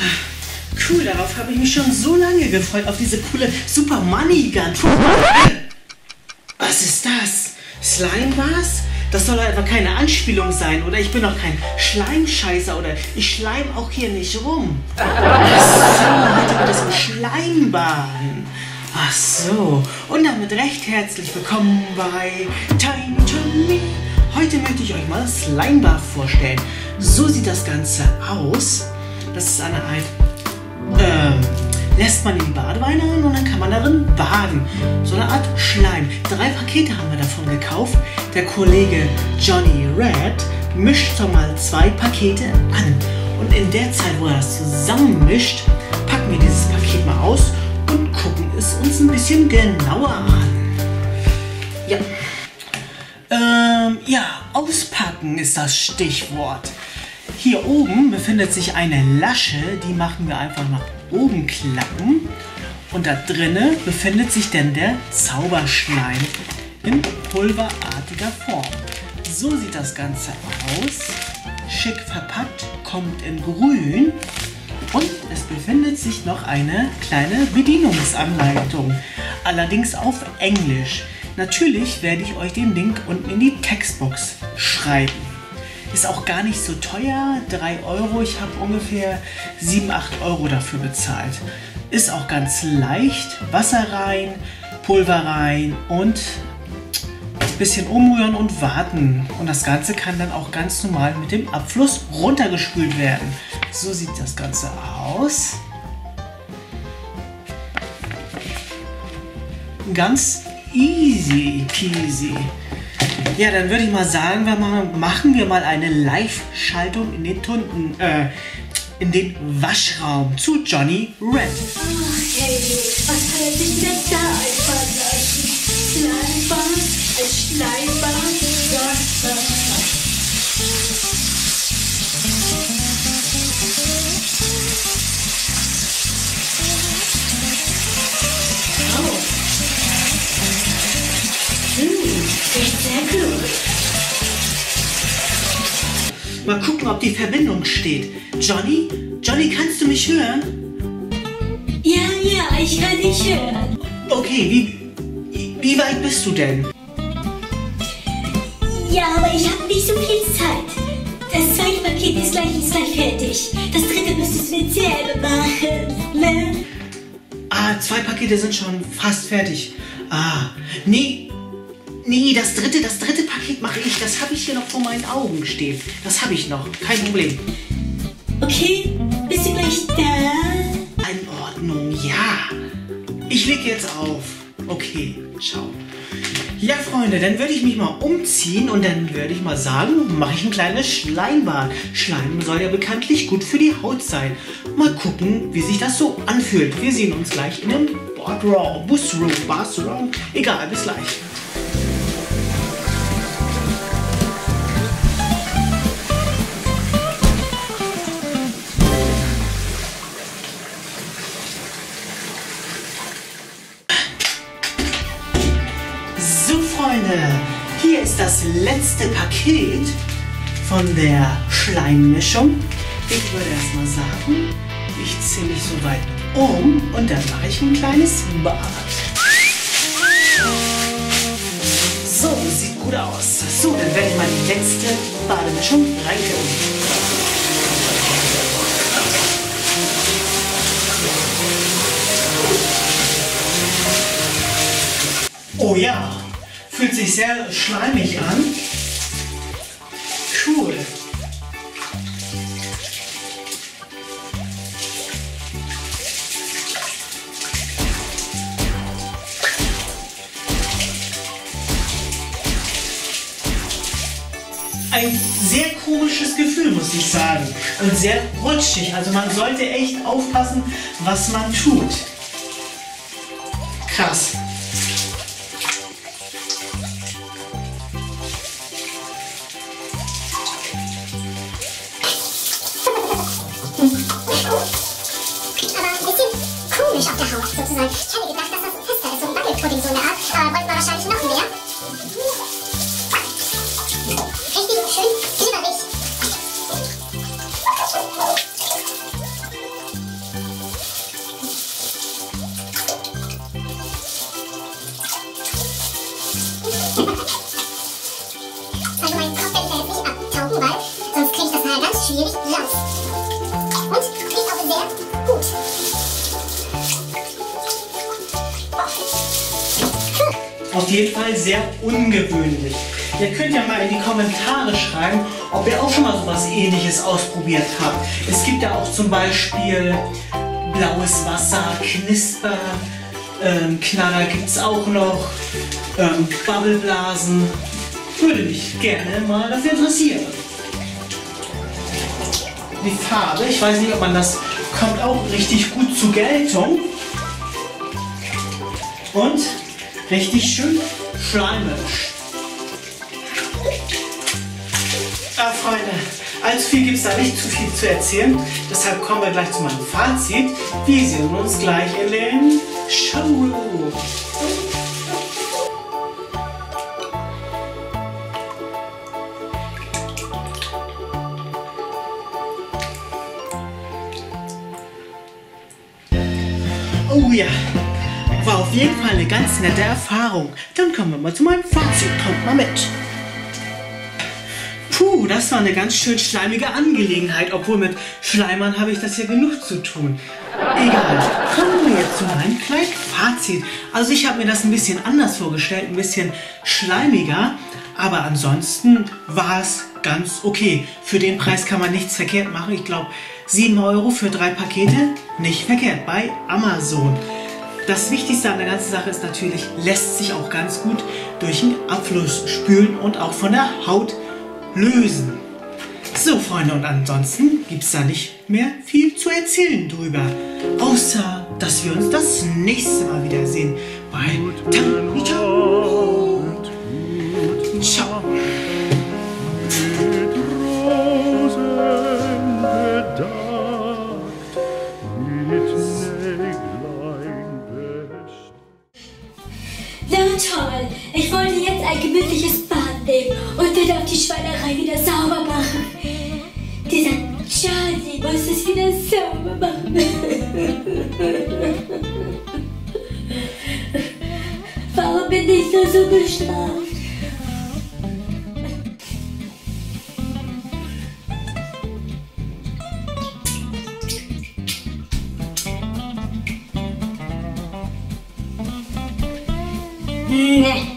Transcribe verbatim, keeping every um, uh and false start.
Cool, darauf habe ich mich schon so lange gefreut, auf diese coole Super Money Gun. Was ist das? Slime was? Das soll doch einfach keine Anspielung sein, oder? Ich bin doch kein Schleimscheißer, oder ich schleim auch hier nicht rum. Ach so, heute wird es um Schleimbahn. Ach so, und damit recht herzlich willkommen bei Tiny Tommy. Heute möchte ich euch mal Slimebar vorstellen. So sieht das Ganze aus. Das ist eine Art, ähm, lässt man in die Badewanne rein und dann kann man darin baden. So eine Art Schleim. Drei Pakete haben wir davon gekauft. Der Kollege Johnny Red mischt schon mal zwei Pakete an. Und in der Zeit, wo er das zusammenmischt, packen wir dieses Paket mal aus und gucken es uns ein bisschen genauer an. Ja. Ähm, ja, auspacken ist das Stichwort. Hier oben befindet sich eine Lasche, die machen wir einfach nach oben klappen. Und da drinnen befindet sich dann der Zauberschleim in pulverartiger Form. So sieht das Ganze aus. Schick verpackt, kommt in grün. Und es befindet sich noch eine kleine Bedienungsanleitung. Allerdings auf Englisch. Natürlich werde ich euch den Link unten in die Textbox schreiben. Ist auch gar nicht so teuer, drei Euro. Ich habe ungefähr sieben, acht Euro dafür bezahlt. Ist auch ganz leicht. Wasser rein, Pulver rein und ein bisschen umrühren und warten. Und das Ganze kann dann auch ganz normal mit dem Abfluss runtergespült werden. So sieht das Ganze aus. Ganz easy peasy. Ja, dann würde ich mal sagen, wir machen, machen wir mal eine Live-Schaltung in den Tunden, äh, in den Waschraum zu Johnny Red. Oh, hey, was hört sich denn da einfach lassen? Schleimbahn, ein Schleimbahn, Wasser. Oh. Hm, sehr gut. Mal gucken, ob die Verbindung steht. Johnny? Johnny, kannst du mich hören? Ja, ja, ich kann dich hören. Okay, wie, wie weit bist du denn? Ja, aber ich habe nicht so viel Zeit. Das zweite Paket ist gleich, ist gleich fertig. Das dritte müsstest du mit selber machen, ne? Ah, zwei Pakete sind schon fast fertig. Ah, nee, nee, das dritte, das dritte Paket mache ich. Das habe ich hier noch vor meinen Augen stehen. Das habe ich noch, kein Problem. Okay, bist du gleich da? In Ordnung, ja. Ich lege jetzt auf. Okay, ciao. Ja, Freunde, dann würde ich mich mal umziehen und dann würde ich mal sagen, mache ich ein kleines Schleimbad. Schleim soll ja bekanntlich gut für die Haut sein. Mal gucken, wie sich das so anfühlt. Wir sehen uns gleich in dem Boardraum, Busroom, Bathroom. Egal, bis gleich. Freunde, hier ist das letzte Paket von der Schleimmischung. Ich würde erst mal sagen, ich ziehe mich so weit um und dann mache ich ein kleines Bad. So, sieht gut aus. So, dann werde ich mal die letzte Bademischung reinkippen. Oh ja, fühlt sich sehr schleimig an. Cool. Ein sehr komisches Gefühl, muss ich sagen. Und sehr rutschig. Also man sollte echt aufpassen, was man tut. Krass. Komisch auf der Haut sozusagen. Ich hätte gedacht, dass das fester ist, so ein Wackelpudding, so eine Art. Aber wollten wir wahrscheinlich noch mehr. Richtig schön glibberig. Auf jeden Fall sehr ungewöhnlich. Ihr könnt ja mal in die Kommentare schreiben, ob ihr auch schon mal sowas Ähnliches ausprobiert habt. Es gibt ja auch zum Beispiel blaues Wasser, Knisper, ähm, Knaller gibt es auch noch, ähm, Bubbleblasen. Würde mich gerne mal dafür interessieren. Die Farbe, ich weiß nicht, ob man das, kommt auch richtig gut zur Geltung. Und richtig schön schleimisch. Ja, Freunde, allzu viel gibt es da nicht zu viel zu erzählen. Deshalb kommen wir gleich zu meinem Fazit. Wir sehen uns gleich in den Showroom. Oh ja, war auf jeden Fall eine ganz nette Erfahrung. Dann kommen wir mal zu meinem Fazit. Kommt mal mit. Puh, das war eine ganz schön schleimige Angelegenheit. Obwohl mit Schleimern habe ich das ja genug zu tun. Egal, kommen wir jetzt zu meinem kleinen Fazit. Also ich habe mir das ein bisschen anders vorgestellt, ein bisschen schleimiger. Aber ansonsten war es ganz okay. Für den Preis kann man nichts verkehrt machen. Ich glaube, sieben Euro für drei Pakete, nicht verkehrt bei Amazon. Das Wichtigste an der ganzen Sache ist natürlich, lässt sich auch ganz gut durch den Abfluss spülen und auch von der Haut lösen. So, Freunde, und ansonsten gibt es da nicht mehr viel zu erzählen drüber. Außer, dass wir uns das nächste Mal wiedersehen bei Tami Ciao. Ciao. Na toll, ich wollte jetzt ein gemütliches Bad nehmen und dann auch die Schweinerei wieder sauber machen. Dieser Charlie muss es wieder sauber machen. Warum bin ich nur so bestraft? Nee.